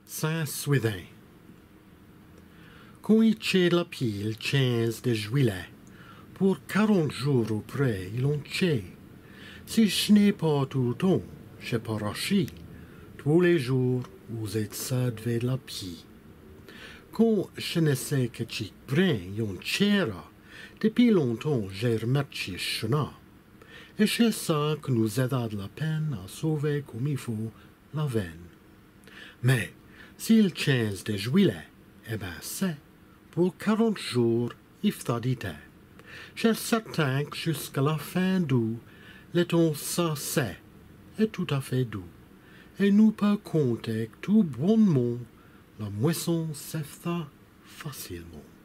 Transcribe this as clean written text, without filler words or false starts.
Saint-Swithin. Quand il tient la pile 15 de juillet, pour 40 jours auprès, il en tient. Si je n'ai pas tout le temps, je parachi. Tous les jours, vous êtes ça de la pie. Quand je ne sais que tu prends, yon tchera, depuis longtemps, j'ai remarqué chena. Et c'est ça que nous aida de la peine à sauver comme il faut la veine. Mais, si le 15 de juillet, eh ben c'est, pour 40 jours, iftadité. J'ai certain que jusqu'à la fin d'août, le temps ça c'est, est tout à fait doux. Et nous peut compter que tout bonnement, la moisson s'effta facilement.